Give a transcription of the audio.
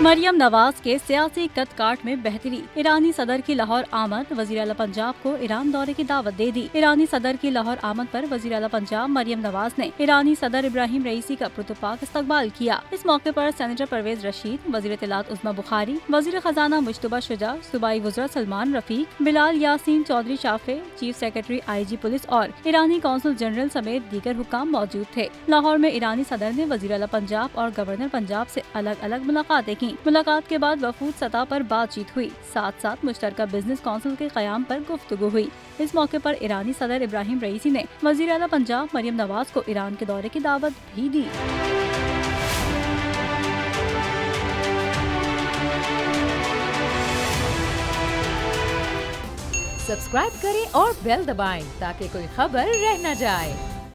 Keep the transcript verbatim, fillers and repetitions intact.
मरियम नवाज के सियासी कदकाठ में बेहतरी। ईरानी सदर की लाहौर आमद, वजीर आला पंजाब को ईरान दौरे की दावत दे दी। ईरानी सदर की लाहौर आमद पर वजीर आला पंजाब मरियम नवाज ने ईरानी सदर इब्राहिम रईसी का पुरतपाक इस्तकबाल किया। इस मौके पर सेनेटर परवेज रशीद, वजीर इत्तलात उस्मा बुखारी, वजीर खजाना मुश्तबा शुजा, सूबाई वज़रा Salman Rafiq, Bilal Yasin Chaudhry Shafay, chief secretary I G police और ईरानी कौंसल जनरल समेत दीगर हुक्काम मौजूद थे। लाहौर में ईरानी सदर ने वजीर आला पंजाब और गवर्नर पंजाब से अलग अलग मुलाकातें की। मुलाकात के बाद वफूद सतह पर बातचीत हुई, साथ साथ मुश्तरका बिजनेस काउंसिल के क़याम पर गुफ्तगू हुई। इस मौके पर ईरानी सदर इब्राहिम रईसी ने वजीर आला पंजाब मरियम नवाज को ईरान के दौरे की दावत भी दी। सब्सक्राइब करें और बेल दबाएं ताकि कोई खबर रह न जाए।